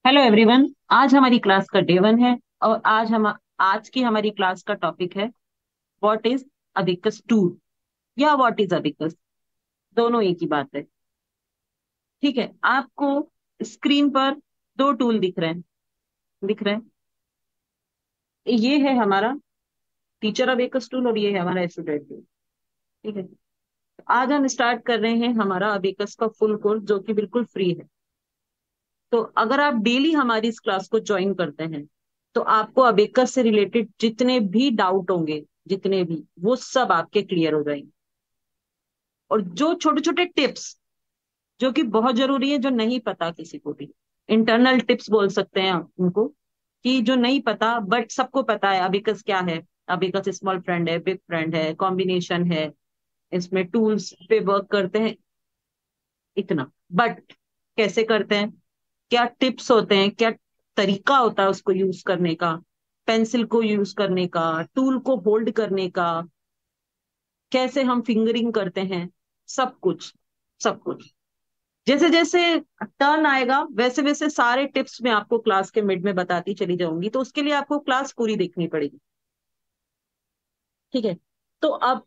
Hello everyone. आज हमारी class का डे 1 है और आज की हमारी क्लास का टॉपिक है व्हाट इज अबिकस टूल या व्हाट इज अबिकस। दोनों एक ही बात है। ठीक है, आपको स्क्रीन पर दो टूल दिख रहे हैं। ये है हमारा टीचर अबिकस टूल और ये है हमारा स्टूडेंट टूल। ठीक है, आज हम स्टार्ट कर रहे हैं हमारा अबिकस का फुल कोर्स जो कि बिल्कुल फ्री है। तो अगर आप डेली हमारी इस क्लास को ज्वाइन करते हैं तो आपको अबेकस से रिलेटेड जितने भी डाउट होंगे, जितने भी, वो सब आपके क्लियर हो जाएंगे। और जो छोटे छोटे टिप्स जो कि बहुत जरूरी है, जो नहीं पता किसी को भी, इंटरनल टिप्स बोल सकते हैं आप उनको, कि जो नहीं पता बट सबको पता है अबेकस क्या है। अबेकस स्मॉल फ्रेंड है, बिग फ्रेंड है, कॉम्बिनेशन है, इसमें टूल्स पे वर्क करते हैं, इतना। बट कैसे करते हैं, क्या टिप्स होते हैं, क्या तरीका होता है उसको यूज करने का, पेंसिल को यूज करने का, टूल को होल्ड करने का, कैसे हम फिंगरिंग करते हैं, सब कुछ, सब कुछ। जैसे जैसे टर्न आएगा वैसे वैसे सारे टिप्स मैं आपको क्लास के मिड में बताती चली जाऊंगी, तो उसके लिए आपको क्लास पूरी देखनी पड़ेगी। ठीक है, तो अब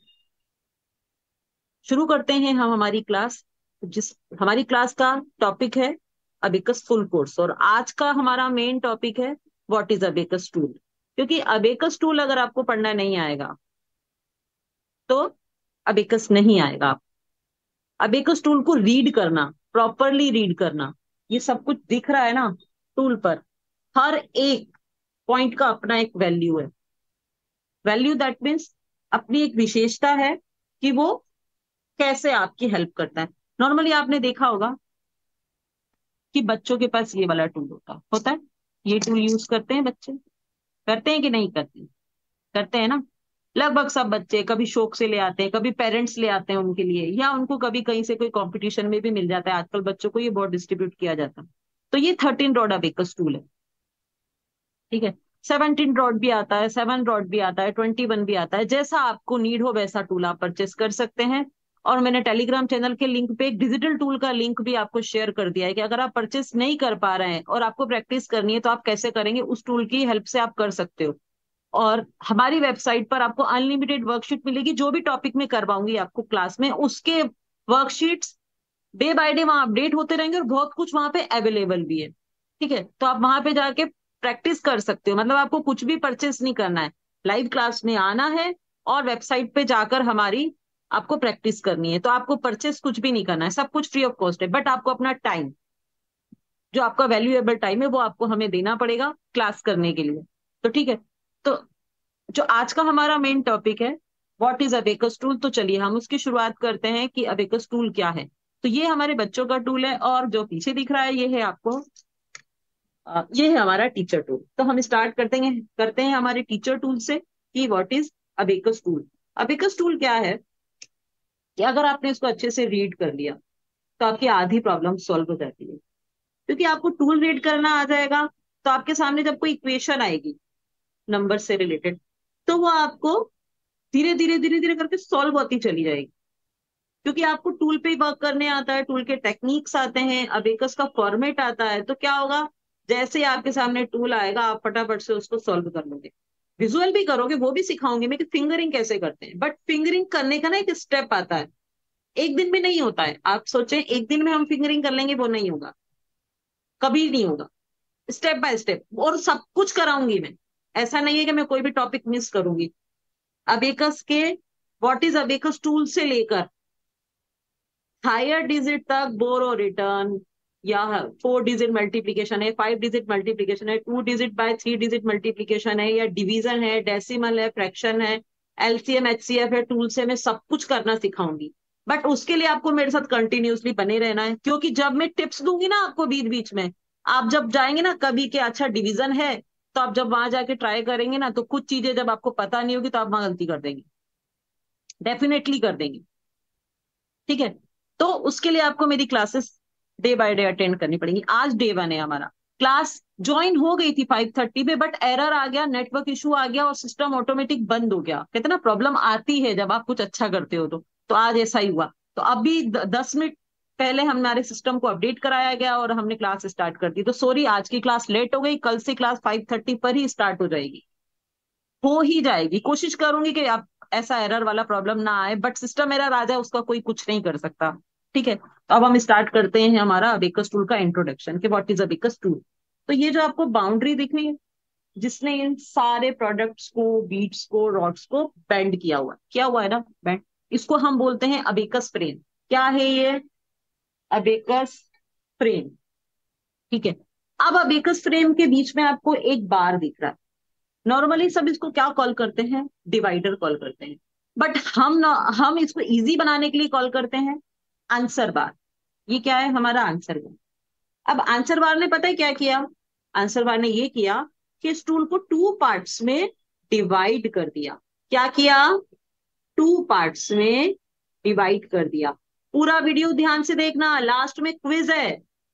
शुरू करते हैं हम हमारी क्लास। जिस हमारी क्लास का टॉपिक है अबेकस फुल कोर्स, और आज का हमारा मेन टॉपिक है व्हाट इज अबेकस टूल। क्योंकि अबेकस टूल अगर आपको पढ़ना नहीं आएगा तो अबेकस नहीं आएगा। अबेकस टूल को रीड करना, प्रॉपरली रीड करना, ये सब कुछ दिख रहा है ना टूल पर, हर एक पॉइंट का अपना एक वैल्यू है। वैल्यू दैट मीन्स अपनी एक विशेषता है कि वो कैसे आपकी हेल्प करता है। नॉर्मली आपने देखा होगा कि बच्चों के पास ये वाला टूल होता है। ये टूल यूज करते हैं बच्चे, करते हैं कि नहीं करते? करते हैं ना। लगभग सब बच्चे कभी शौक से ले आते हैं, कभी पेरेंट्स ले आते हैं उनके लिए, या उनको कभी कहीं से कोई कंपटीशन में भी मिल जाता है। आजकल बच्चों को ये बहुत डिस्ट्रीब्यूट किया जाता है। तो ये 13 रॉड अबेकस टूल है। ठीक है, 17 रॉड भी आता है, 7 रॉड भी आता है, 21 भी आता है। जैसा आपको नीड हो वैसा टूल आप परचेस कर सकते हैं। और मैंने टेलीग्राम चैनल के लिंक पे एक डिजिटल टूल का लिंक भी आपको शेयर कर दिया है कि अगर आप परचेस नहीं कर पा रहे हैं और आपको प्रैक्टिस करनी है तो आप कैसे करेंगे, उस टूल की हेल्प से आप कर सकते हो। और हमारी वेबसाइट पर आपको अनलिमिटेड वर्कशीट मिलेगी, जो भी टॉपिक में करवाऊंगी आपको क्लास में, उसके वर्कशीट्स डे बाय डे वहां अपडेट होते रहेंगे और बहुत कुछ वहां पे अवेलेबल भी है। ठीक है, तो आप वहां पे जाके प्रैक्टिस कर सकते हो। मतलब आपको कुछ भी परचेस नहीं करना है, लाइव क्लास में आना है और वेबसाइट पे जाकर हमारी आपको प्रैक्टिस करनी है। तो आपको परचेस कुछ भी नहीं करना है, सब कुछ फ्री ऑफ कॉस्ट है। बट आपको अपना टाइम, जो आपका वैल्यूएबल टाइम है, वो आपको हमें देना पड़ेगा क्लास करने के लिए। तो ठीक है, तो जो आज का हमारा मेन टॉपिक है व्हाट इज अबेकस टूल, तो चलिए हम उसकी शुरुआत करते हैं कि अबेकस टूल क्या है। तो ये हमारे बच्चों का टूल है और जो पीछे दिख रहा है ये है आपको, ये है हमारा टीचर टूल। तो हम स्टार्ट करते हैं हमारे टीचर टूल से कि what is abacus tool. Abacus tool क्या है कि अगर आपने इसको अच्छे से रीड कर लिया तो आपकी आधी प्रॉब्लम सॉल्व हो जाती है। क्योंकि आपको टूल रीड करना आ जाएगा तो आपके सामने जब कोई इक्वेशन आएगी नंबर से रिलेटेड, तो वो आपको धीरे धीरे धीरे धीरे करके सॉल्व होती चली जाएगी। क्योंकि आपको टूल पे वर्क करने आता है, टूल के टेक्निक्स आते हैं, अबेकस का फॉर्मेट आता है, तो क्या होगा, जैसे ही आपके सामने टूल आएगा आप फटाफट से उसको सॉल्व कर लोगे। विजुअल भी करोगे, वो भी सिखाऊंगी मैं कि फिंगरिंग कैसे करते हैं। बट फिंगरिंग करने का ना एक स्टेप आता है, एक दिन में नहीं होता है। आप सोचें एक दिन में हम फिंगरिंग कर लेंगे, वो नहीं होगा, कभी नहीं होगा। स्टेप बाय स्टेप और सब कुछ कराऊंगी मैं। ऐसा नहीं है कि मैं कोई भी टॉपिक मिस करूंगी। अबेकस के व्हाट इज अबेकस टूल से लेकर हायर डिजिट तक, बोर और रिटर्न, या 4 डिजिट मल्टीप्लीकेशन है, 5 डिजिट मल्टीप्लीकेशन है, 2 डिजिट बाय 3 डिजिट मल्टीप्लीकेशन है, या डिवीजन है, डेसिमल है, फ्रैक्शन है, एलसीएम एचसीएफ है, टूल से मैं सब कुछ करना सिखाऊंगी। बट उसके लिए आपको मेरे साथ कंटिन्यूसली बने रहना है, क्योंकि जब मैं टिप्स दूंगी ना आपको बीच बीच में, आप जब जाएंगे ना कभी के अच्छा डिवीजन है, तो आप जब वहां जाके ट्राई करेंगे ना तो कुछ चीजें जब आपको पता नहीं होगी तो आप वहां गलती कर देंगे, डेफिनेटली कर देंगे। ठीक है, तो उसके लिए आपको मेरी classes day by day attend करनी पड़ेगी। आज डे 1 है हमारा। क्लास ज्वाइन हो गई थी 5:30 पे, बट एरर आ गया, नेटवर्क इशू आ गया और सिस्टम ऑटोमेटिक बंद हो गया। कितना प्रॉब्लम आती है जब आप कुछ अच्छा करते हो तो आज ऐसा ही हुआ। तो अभी 10 मिनट पहले हमारे सिस्टम को अपडेट कराया गया और हमने क्लास स्टार्ट कर दी, तो सॉरी आज की क्लास लेट हो गई, कल से क्लास 5:30 पर ही स्टार्ट हो जाएगी, हो ही जाएगी। कोशिश करूंगी कि आप ऐसा एरर वाला प्रॉब्लम ना आए, बट सिस्टम एरर आ जाए उसका कोई कुछ नहीं कर सकता। ठीक है, तो अब हम स्टार्ट करते हैं हमारा अबेकस टूल का इंट्रोडक्शन कि व्हाट इज अबेकस टूल। तो ये जो आपको बाउंड्री दिख रही है जिसने इन सारे प्रोडक्ट्स को, बीट्स को, रॉड्स को बेंड किया हुआ है ना बेंड, इसको हम बोलते हैं अबेकस फ्रेम। क्या है ये? Abacus frame. ठीक है, अब अबेकस फ्रेम के बीच में आपको एक बार दिख रहा है। नॉर्मली सब इसको क्या कॉल करते हैं? डिवाइडर कॉल करते हैं, बट हम इसको इजी बनाने के लिए कॉल करते हैं आंसर बार। ये क्या है? हमारा आंसर बार। अब आंसर बार ने पता है क्या किया? आंसर बार ने ये किया कि इस टूल को टू पार्ट्स में डिवाइड कर दिया। क्या किया? टू पार्ट्स में डिवाइड कर दिया। पूरा वीडियो ध्यान से देखना, लास्ट में क्विज है।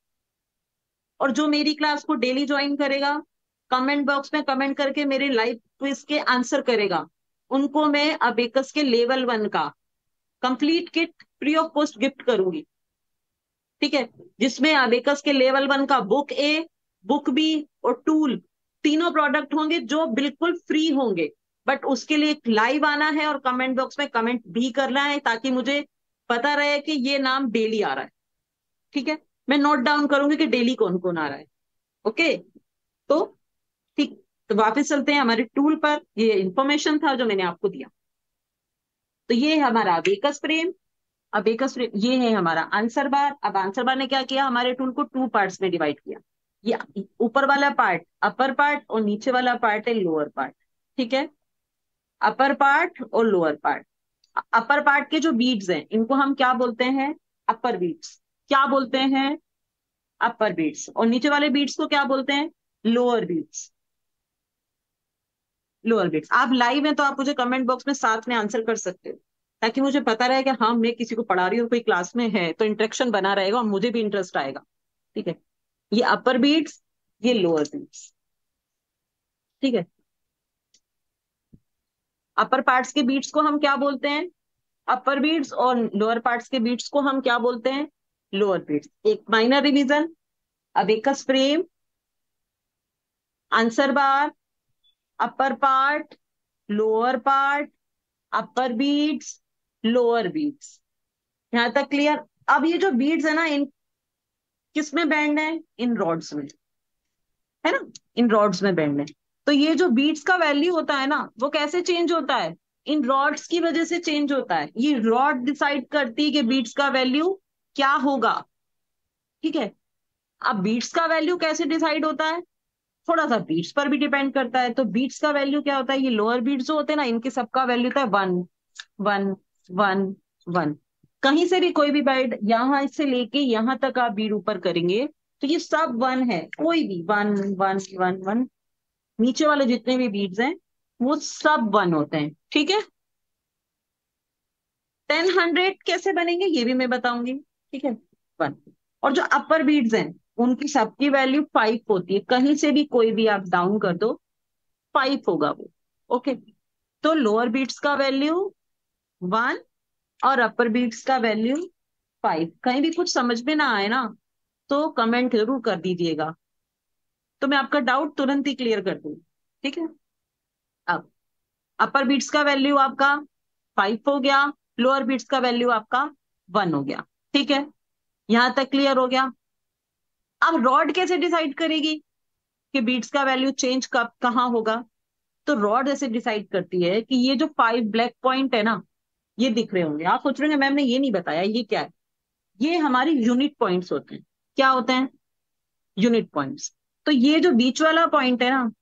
और जो मेरी क्लास को डेली ज्वाइन करेगा, कमेंट बॉक्स में कमेंट करके मेरे लाइव क्विज के आंसर करेगा, उनको मैं अबेकस के लेवल 1 का complete kit free of cost gift करूंगी। ठीक है, जिसमें अबेकस के लेवल 1 का बुक ए, बुक बी और टूल तीनों प्रोडक्ट होंगे जो बिल्कुल फ्री होंगे। बट उसके लिए लाइव आना है और कमेंट बॉक्स में कमेंट भी करना है ताकि मुझे पता रहे कि ये नाम डेली आ रहा है। ठीक है, मैं नोट डाउन करूंगी कि डेली कौन कौन आ रहा है। ओके, तो ठीक, तो वापस चलते हैं हमारे टूल पर। ये इंफॉर्मेशन था जो मैंने आपको दिया। तो ये है हमारा अबेकस फ्रेम। अबेकस फ्रेम ये है हमारा आंसर बार। अब आंसर बार ने क्या किया? हमारे टूल को टू पार्ट्स में डिवाइड किया। ये ऊपर वाला पार्ट अपर पार्ट और नीचे वाला पार्ट है लोअर पार्ट। ठीक है, अपर पार्ट और लोअर पार्ट। अपर पार्ट के जो बीड्स हैं इनको हम क्या बोलते हैं? Upper beads. क्या बोलते हैं? Upper beads. और नीचे वाले बीड्स को क्या बोलते हैं? Lower beads. Lower bits. आप लाइव हैं तो आप मुझे कमेंट बॉक्स में साथ में आंसर कर सकते हो, ताकि मुझे पता रहे कि हाँ मैं किसी को पढ़ा रही हूँ, कोई क्लास में है, तो इंटरेक्शन बना रहेगा और मुझे भी इंटरेस्ट आएगा। ठीक है, ये अपर बीट्स, ये लोअर बीट्स। ठीक है, अपर पार्ट्स के बीट्स को हम क्या बोलते हैं? Upper beads. और लोअर पार्ट्स के बीट्स को हम क्या बोलते हैं? Lower beads. एक minor revision, abacus frame, answer bar, upper part, lower part, upper beads, lower beads. यहां तक क्लियर? अब ये जो बीड्स है ना, इन किस में बैंड है? इन रॉड्स में, है ना, इन रॉड्स में बैंड है। तो ये जो बीड्स का वैल्यू होता है ना, वो कैसे चेंज होता है? इन रॉड्स की वजह से चेंज होता है। ये रॉड डिसाइड करती है कि बीड्स का वैल्यू क्या होगा। ठीक है, अब बीट्स का वैल्यू कैसे डिसाइड होता है? थोड़ा सा बीट्स पर भी डिपेंड करता है। तो बीट्स का वैल्यू क्या होता है? ये लोअर बीट्स जो होते हैं ना, इनके सबका वैल्यू होता है 1 1 1 1। कहीं से भी कोई भी बाइट यहां से लेके यहां तक आप बीड ऊपर करेंगे तो ये सब 1 है। कोई भी 1 1 1 1। नीचे वाले जितने भी बीड्स हैं वो सब 1 होते हैं। ठीक है, 10 100 कैसे बनेंगे ये भी मैं बताऊंगी। ठीक है, 1। और जो अपर बीड्स हैं उनकी सबकी वैल्यू 5 होती है। कहीं से भी कोई भी आप डाउन कर दो 5 होगा वो। ओके, तो लोअर बीट्स का वैल्यू 1 और अपर बीट्स का वैल्यू 5। कहीं भी कुछ समझ में ना आए ना तो कमेंट जरूर कर दीजिएगा, तो मैं आपका डाउट तुरंत ही क्लियर कर दूंगी। ठीक है, अब अपर बीट्स का वैल्यू आपका 5 हो गया, लोअर बीट्स का वैल्यू आपका 1 हो गया। ठीक है, यहां तक क्लियर हो गया? अब रॉड कैसे डिसाइड करेगी कि बीट्स का वैल्यू चेंज कब कहाँ होगा? तो रॉड ऐसे डिसाइड करती है कि ये जो 5 ब्लैक पॉइंट है ना, ये दिख रहे होंगे। आप सोच रहे होंगे मैम ने ये नहीं बताया ये क्या है। ये हमारी यूनिट पॉइंट्स होते हैं। क्या होते हैं? Unit points. तो ये जो बीच वाला पॉइंट है ना,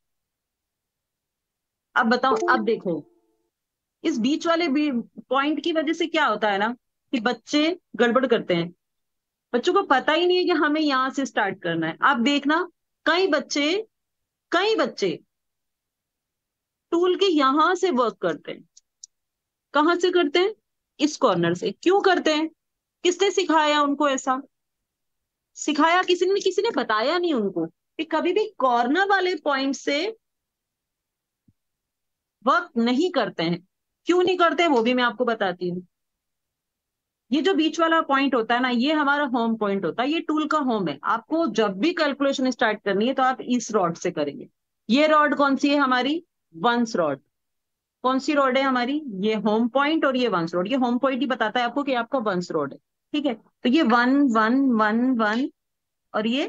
अब बताओ, अब देखो, इस बीच वाले पॉइंट की वजह से क्या होता है ना कि बच्चे गड़बड़ करते हैं। बच्चों को पता ही नहीं है कि हमें यहां से स्टार्ट करना है। आप देखना, कई बच्चे कई बच्चे टूल के यहां से वर्क करते हैं। कहां से करते हैं? इस कॉर्नर से। क्यों करते हैं? किसने सिखाया उनको ऐसा? सिखाया किसी ने बताया नहीं उनको कि कभी भी कॉर्नर वाले पॉइंट से वर्क नहीं करते हैं। क्यों नहीं करते हैं वो भी मैं आपको बताती हूँ। ये जो बीच वाला पॉइंट होता है ना, ये हमारा होम पॉइंट होता है, ये टूल का होम है। आपको जब भी कैलकुलेशन स्टार्ट करनी है तो आप इस रॉड से करेंगे। ये रॉड कौन सी है हमारी? Ones rod. कौन सी रॉड है हमारी? ये होम पॉइंट और ये वंस रॉड। ये होम पॉइंट ही बताता है आपको कि आपका वंस रॉड है। ठीक है, तो ये 1 1 1 1 और ये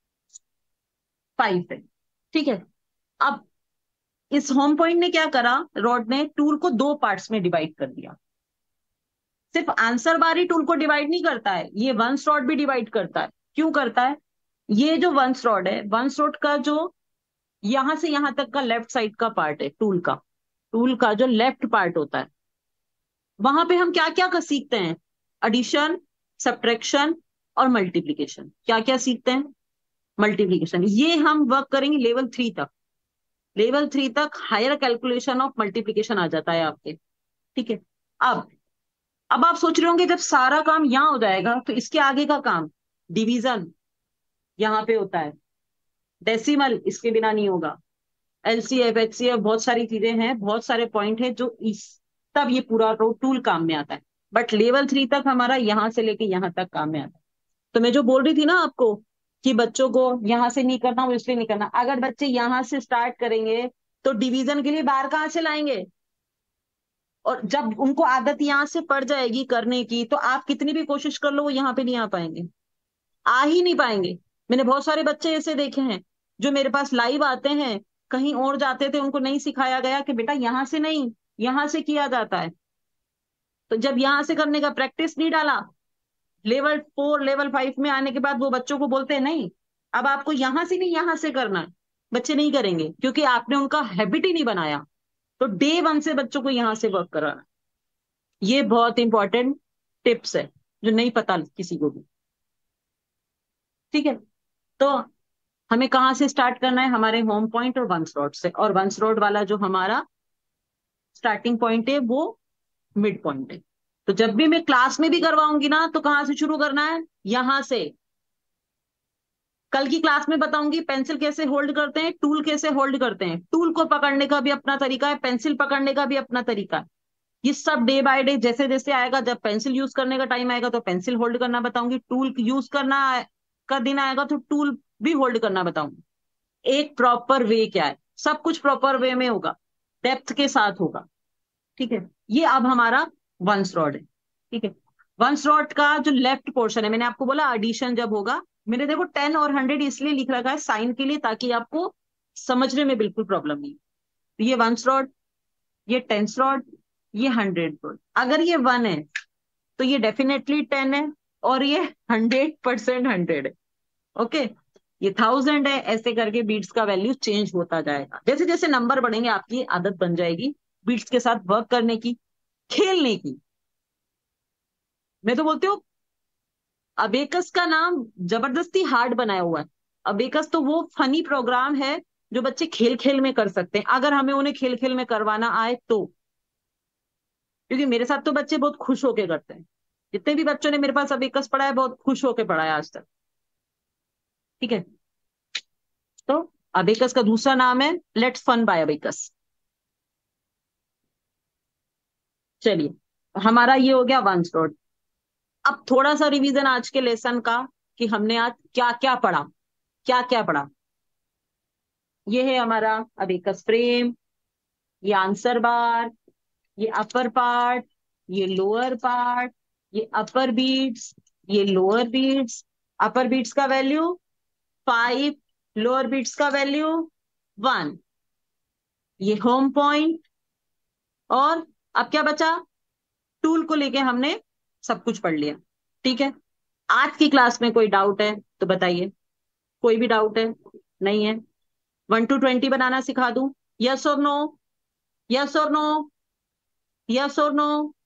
5 है। ठीक है, अब इस होम पॉइंट ने क्या करा, रॉड ने टूल को दो पार्ट्स में डिवाइड कर दिया। सिर्फ आंसर बार ही टूल को डिवाइड नहीं करता है, ये वंस रॉड भी डिवाइड करता है। क्यों करता है? ये जो वंस रॉड है, वंस रॉड का जो यहां से यहां तक का लेफ्ट साइड का पार्ट है टूल का जो लेफ्ट पार्ट होता है, वहां पे हम क्या क्या का सीखते हैं? एडिशन, सब्ट्रैक्शन और मल्टीप्लीकेशन। क्या क्या सीखते हैं? मल्टीप्लीकेशन। ये हम वर्क करेंगे लेवल 3 तक। लेवल 3 तक हायर कैलकुलेशन ऑफ मल्टीप्लीकेशन आ जाता है आपके। ठीक है, अब अब आप सोच रहे होंगे जब सारा काम यहाँ हो जाएगा तो इसके आगे का काम, डिवीजन, यहाँ पे होता है। डेसिमल इसके बिना नहीं होगा। एलसीएफ, एचसीएफ, बहुत सारी चीजें हैं, बहुत सारे पॉइंट है जो इस, तब ये पूरा टूल काम में आता है। बट लेवल 3 तक हमारा यहाँ से लेके यहाँ तक काम में आता है। तो मैं जो बोल रही थी ना आपको कि बच्चों को यहाँ से नहीं करना, वो इसलिए नहीं करना, अगर बच्चे यहाँ से स्टार्ट करेंगे तो डिवीजन के लिए बाहर कहाँ से लाएंगे? और जब उनको आदत यहाँ से पड़ जाएगी करने की, तो आप कितनी भी कोशिश कर लो वो यहाँ पे नहीं आ पाएंगे, आ ही नहीं पाएंगे। मैंने बहुत सारे बच्चे ऐसे देखे हैं जो मेरे पास लाइव आते हैं, कहीं और जाते थे, उनको नहीं सिखाया गया कि बेटा यहाँ से नहीं, यहाँ से किया जाता है। तो जब यहाँ से करने का प्रैक्टिस नहीं डाला, लेवल 4 लेवल 5 में आने के बाद वो बच्चों को बोलते हैं नहीं, अब आपको यहां से नहीं यहाँ से करना है। बच्चे नहीं करेंगे क्योंकि आपने उनका हैबिट ही नहीं बनाया। तो डे 1 से बच्चों को यहाँ से वर्क कराना, ये बहुत इंपॉर्टेंट टिप्स है जो नहीं पता किसी को भी। ठीक है, तो हमें कहाँ से स्टार्ट करना है? हमारे होम पॉइंट और वंस रॉड से। और वंस रॉड वाला जो हमारा स्टार्टिंग पॉइंट है वो मिड पॉइंट है। तो जब भी मैं क्लास में भी करवाऊंगी ना, तो कहाँ से शुरू करना है? यहां से। कल की क्लास में बताऊंगी पेंसिल कैसे होल्ड करते हैं, टूल कैसे होल्ड करते हैं। टूल को पकड़ने का भी अपना तरीका है, पेंसिल पकड़ने का भी अपना तरीका है। ये सब डे बाय डे जैसे जैसे आएगा, जब पेंसिल यूज करने का टाइम आएगा तो पेंसिल होल्ड करना बताऊंगी, टूल यूज करना का दिन आएगा तो टूल भी होल्ड करना बताऊंगी। एक प्रॉपर वे क्या है, सब कुछ प्रॉपर वे में होगा, डेप्थ के साथ होगा। ठीक है, ये अब हमारा वंस रॉड है। ठीक है, वंस रॉड का जो लेफ्ट पोर्शन है, मैंने आपको बोला एडिशन जब होगा, मैंने देखो 10 और 100 इसलिए लिख रखा है साइन के लिए, ताकि आपको समझने में बिल्कुल प्रॉब्लम नहीं। तो ये वंस रॉड, ये टेंस रॉड, ये 100 रॉड। अगर ये 1 है तो ये डेफिनेटली 10 है, और ये 100% 100 है। ओके, ये 1000 है, ऐसे करके बीट्स का वैल्यू चेंज होता जाएगा। जैसे जैसे नंबर बढ़ेंगे आपकी आदत बन जाएगी बीट्स के साथ वर्क करने की, खेलने की। मैं तो बोलती हूँ अबेकस का नाम जबरदस्ती हार्ड बनाया हुआ है। अबेकस तो वो फनी प्रोग्राम है जो बच्चे खेल खेल में कर सकते हैं, अगर हमें उन्हें खेल खेल में करवाना आए तो। क्योंकि मेरे साथ तो बच्चे बहुत खुश होके करते हैं, जितने भी बच्चों ने मेरे पास अबेकस पढ़ा है बहुत खुश होके पढ़ा है आज तक। ठीक है, तो अबेकस का दूसरा नाम है लेट्स फन बाय अबेकस। चलिए, हमारा ये हो गया वंस रोड। अब थोड़ा सा रिवीजन आज के लेसन का, कि हमने आज क्या क्या पढ़ा। क्या क्या पढ़ा? ये है हमारा अबेकस फ्रेम, ये आंसर बार, ये अपर पार्ट, ये लोअर पार्ट, ये अपर बीट्स, ये लोअर बीट्स। अपर बीट्स का वैल्यू 5, लोअर बीट्स का वैल्यू 1, ये होम पॉइंट। और अब क्या बचा? टूल को लेके हमने सब कुछ पढ़ लिया। ठीक है, आज की क्लास में कोई डाउट है तो बताइए। कोई भी डाउट है? नहीं है? 1 to 20 बनाना सिखा दूं? यस और नो? यस और नो? यस और नो?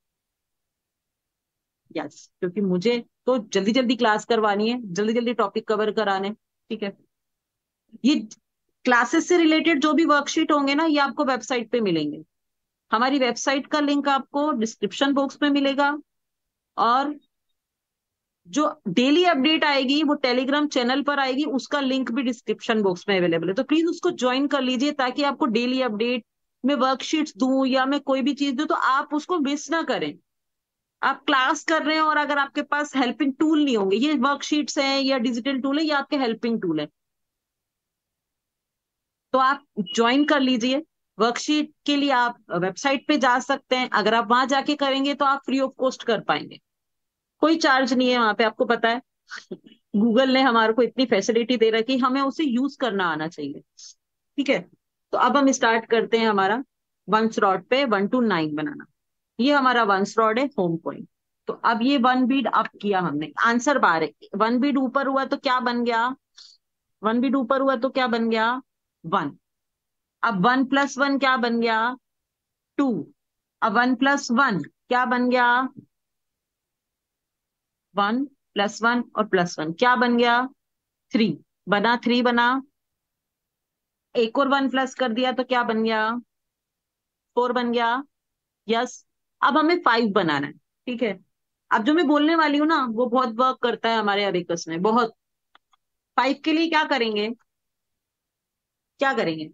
यस, क्योंकि मुझे तो जल्दी जल्दी क्लास करवानी है, जल्दी जल्दी टॉपिक कवर कराने। ठीक है, ये क्लासेस से रिलेटेड जो भी वर्कशीट होंगे ना, ये आपको वेबसाइट पे मिलेंगे। हमारी वेबसाइट का लिंक आपको डिस्क्रिप्शन बॉक्स में मिलेगा। और जो डेली अपडेट आएगी वो टेलीग्राम चैनल पर आएगी, उसका लिंक भी डिस्क्रिप्शन बॉक्स में अवेलेबल है। तो प्लीज उसको ज्वाइन कर लीजिए, ताकि आपको डेली अपडेट, मैं वर्कशीट्स दूं या मैं कोई भी चीज दूं तो आप उसको मिस ना करें। आप क्लास कर रहे हैं और अगर आपके पास हेल्पिंग टूल नहीं होंगे, ये वर्कशीट्स हैं या डिजिटल टूल है, ये आपके हेल्पिंग टूल है, तो आप ज्वाइन कर लीजिए। वर्कशीट के लिए आप वेबसाइट पे जा सकते हैं, अगर आप वहां जाके करेंगे तो आप फ्री ऑफ कॉस्ट कर पाएंगे, कोई चार्ज नहीं है वहां पे, आपको पता है। गूगल ने हमारे को इतनी फैसिलिटी दे रखी, हमें उसे यूज करना आना चाहिए। ठीक है, तो अब हम स्टार्ट करते हैं हमारा वंस रॉड पे 1 to 9 बनाना। ये हमारा वंस रॉड है, होम पॉइंट। तो अब ये वन बीड अप किया हमने, आंसर बार है, वन बीड ऊपर हुआ तो क्या बन गया, वन बीड ऊपर हुआ तो क्या बन गया, 1। अब 1 + 1 क्या बन गया, 2। अब 1 + 1 क्या बन गया, 1 + 1 और +1 क्या बन गया, 3 बना, 3 बना। एक और 1 प्लस कर दिया तो क्या बन गया, 4 बन गया। यस। अब हमें 5 बनाना है। ठीक है, अब जो मैं बोलने वाली हूँ ना वो बहुत वर्क करता है हमारे अबेकस में, बहुत। 5 के लिए क्या करेंगे, क्या करेंगे,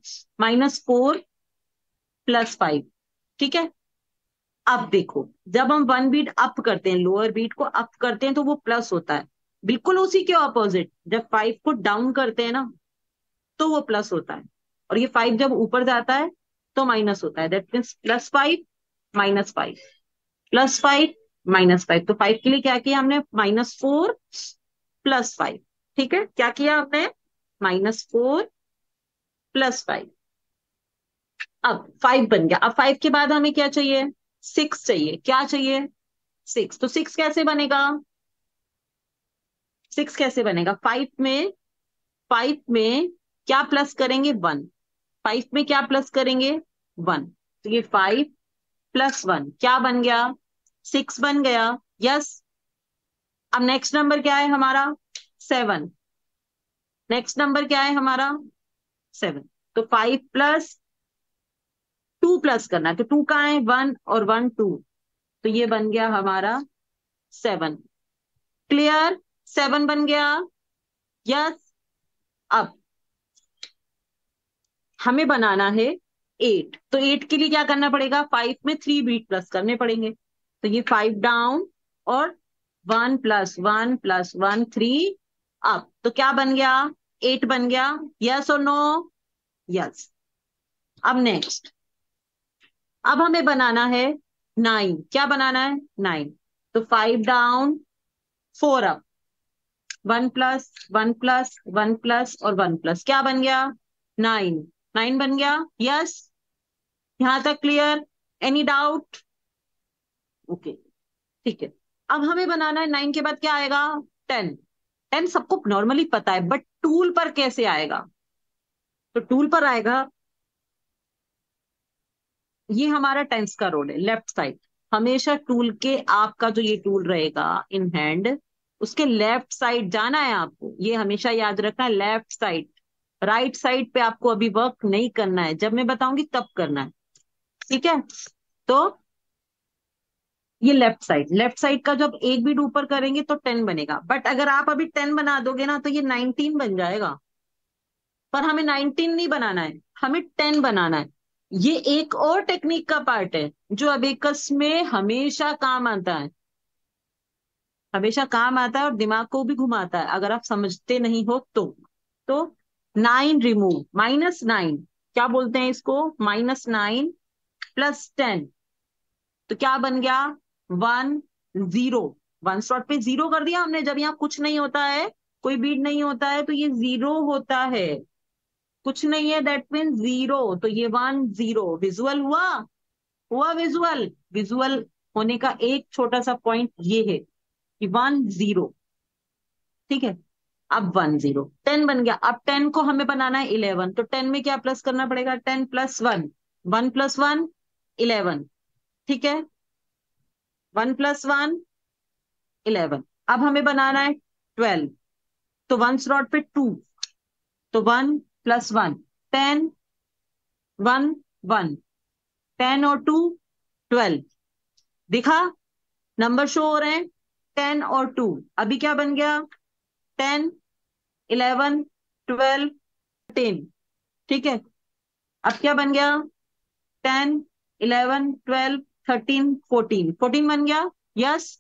-4 + 5। ठीक है, अब देखो, जब हम वन बीट अप करते हैं, लोअर बीट को अप करते हैं तो वो प्लस होता है, बिल्कुल उसी के ऑपोजिट जब 5 को डाउन करते हैं ना तो वो प्लस होता है, और ये 5 जब ऊपर जाता है तो माइनस होता है। That means +5 -5, +5 -5। तो 5 के लिए क्या किया हमने, -4 + 5। ठीक है, क्या किया हमने, -4 + 5। अब 5 बन गया। अब 5 के बाद हमें क्या चाहिए, 6 चाहिए। क्या चाहिए, 6। तो 6 कैसे बनेगा, 6 कैसे बनेगा, 5 में क्या प्लस करेंगे, 1। 5 में क्या प्लस करेंगे, 1। तो ये 5 + 1 क्या बन गया, 6 बन गया। यस। अब नेक्स्ट नंबर क्या है हमारा, 7। नेक्स्ट नंबर क्या है हमारा, 7। तो 5 + 2 प्लस करना है, तो 2 कहाँ है, 1 और 1 2। तो ये बन गया हमारा 7। क्लियर, 7 बन गया। यस। अब हमें बनाना है 8। तो 8 के लिए क्या करना पड़ेगा, 5 में 3 बीट प्लस करने पड़ेंगे। तो ये 5 डाउन और 1 + 1 + 1 3 अप। तो क्या बन गया, 8 बन गया। यस और नो, यस। अब नेक्स्ट, अब हमें बनाना है 9। क्या बनाना है, 9। तो 5 डाउन 4 अप, 1 + 1 + 1 और 1 + क्या बन गया, 9। 9 बन गया। यस, यहां तक क्लियर, एनी डाउट, ओके। ठीक है, अब हमें बनाना है 9 के बाद क्या आएगा, 10। 10 सबको नॉर्मली पता है, बट टूल पर कैसे आएगा, तो टूल पर आएगा, ये हमारा टेंस का रोल है, लेफ्ट साइड। हमेशा टूल के, आपका जो ये टूल रहेगा इन हैंड, उसके लेफ्ट साइड जाना है आपको, ये हमेशा याद रखना है, लेफ्ट साइड। राइट साइड पे आपको अभी वर्क नहीं करना है, जब मैं बताऊंगी तब करना है। ठीक है, तो ये लेफ्ट साइड, लेफ्ट साइड का जब एक बीट ऊपर करेंगे तो 10 बनेगा, बट अगर आप अभी 10 बना दोगे ना तो ये 19 बन जाएगा। पर हमें 19 नहीं बनाना है, हमें 10 बनाना है। ये एक और टेक्निक का पार्ट है जो अबेकस में हमेशा काम आता है, हमेशा काम आता है और दिमाग को भी घुमाता है अगर आप समझते नहीं हो तो 9 रिमूव, -9, क्या बोलते हैं इसको, -9 + 10। तो क्या बन गया, 1 0। वन स्लॉट पे 0 कर दिया हमने, जब यहाँ कुछ नहीं होता है, कोई बीट नहीं होता है तो ये 0 होता है, कुछ नहीं है, दैट मीन 0। तो ये 1 0 विजुअल हुआ, हुआ विजुअल। विजुअल होने का एक छोटा सा पॉइंट ये है कि 1 0। ठीक है, अब 1 0, 10 बन गया। अब 10 को हमें बनाना है 11, तो 10 में क्या प्लस करना पड़ेगा, 10 + 1, 1 + 1 11। ठीक है, 1 + 1 11। अब हमें बनाना है 12, तो वन स्लॉट पे 2, तो 1 + 1 10, 1 1, 10 और 2 12। दिखा, नंबर शो हो रहे हैं, 10 और 2। अभी क्या बन गया, 10 11 12 13। ठीक है, अब क्या बन गया, 10 11 12 13 14, 14 बन गया। यस,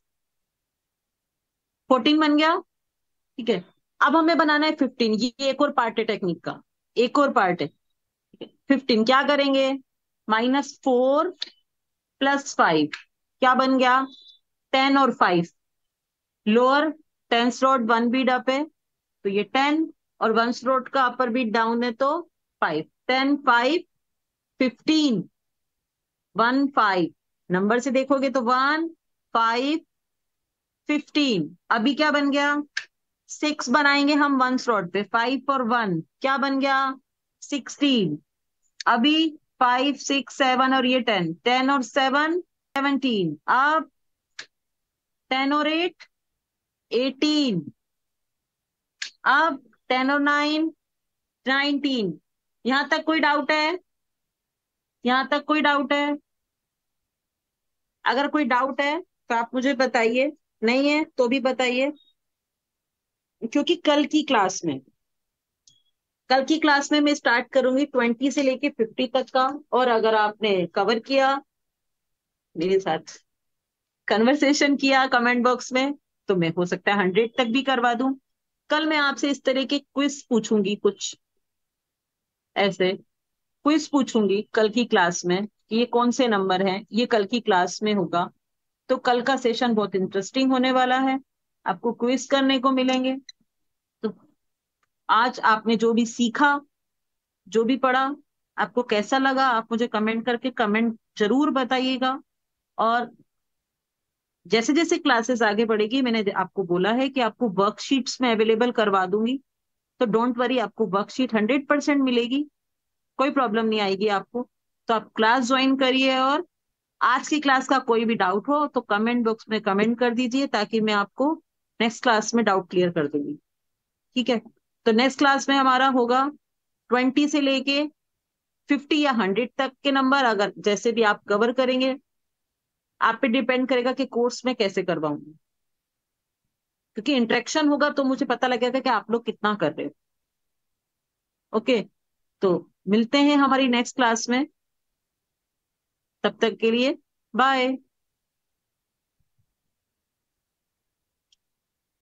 14 बन गया। ठीक है, अब हमें बनाना है 15। ये एक और पार्ट है टेक्निक का, एक और पार्ट है। 15 क्या करेंगे, -4 + 5 क्या बन गया, 10 और 5। लोअर 10 स्लॉट 1 बीट अप है, तो ये 10, और 1 स्लॉट का अपर बीट डाउन है तो 5। 10 5 15, 1 5। नंबर से देखोगे तो 1 5 15। अभी क्या बन गया, 6 बनाएंगे हम 1 स्लॉट पे, 5 और 1 क्या बन गया, 16। अभी 5 6 7 और ये 10, 10 और 7 17। अब 10 और 8 18। अब 10 और 9 19। यहां तक कोई डाउट है, यहां तक कोई डाउट है? अगर कोई डाउट है तो आप मुझे बताइए, नहीं है तो भी बताइए। क्योंकि कल की क्लास में मैं स्टार्ट करूंगी 20 से लेके 50 तक का, और अगर आपने कवर किया, मेरे साथ कन्वर्सेशन किया कमेंट बॉक्स में, तो मैं हो सकता है 100 तक भी करवा दूं। कल मैं आपसे इस तरह के क्विज पूछूंगी, कुछ ऐसे क्विज पूछूंगी कल की क्लास में कि ये कौन से नंबर हैं, ये कल की क्लास में होगा। तो कल का सेशन बहुत इंटरेस्टिंग होने वाला है, आपको क्विज करने को मिलेंगे। तो आज आपने जो भी सीखा, जो भी पढ़ा, आपको कैसा लगा, आप मुझे कमेंट करके कमेंट जरूर बताइएगा। और जैसे जैसे क्लासेस आगे बढ़ेगी, मैंने आपको बोला है कि आपको वर्कशीट्स में अवेलेबल करवा दूंगी, तो डोंट वरी, आपको वर्कशीट 100% मिलेगी, कोई प्रॉब्लम नहीं आएगी आपको। तो आप क्लास ज्वाइन करिए, और आज की क्लास का कोई भी डाउट हो तो कमेंट बॉक्स में कमेंट कर दीजिए, ताकि मैं आपको नेक्स्ट क्लास में डाउट क्लियर कर दूंगी। ठीक है, तो नेक्स्ट क्लास में हमारा होगा 20 से लेके 50 या 100 तक के नंबर। अगर जैसे भी आप कवर करेंगे, आप पे डिपेंड करेगा कि कोर्स में कैसे करवाऊंगी, क्योंकि इंटरेक्शन होगा तो मुझे पता लगेगा कि आप लोग कितना कर रहे हो। ओके, तो मिलते हैं हमारी नेक्स्ट क्लास में, तब तक के लिए बाय।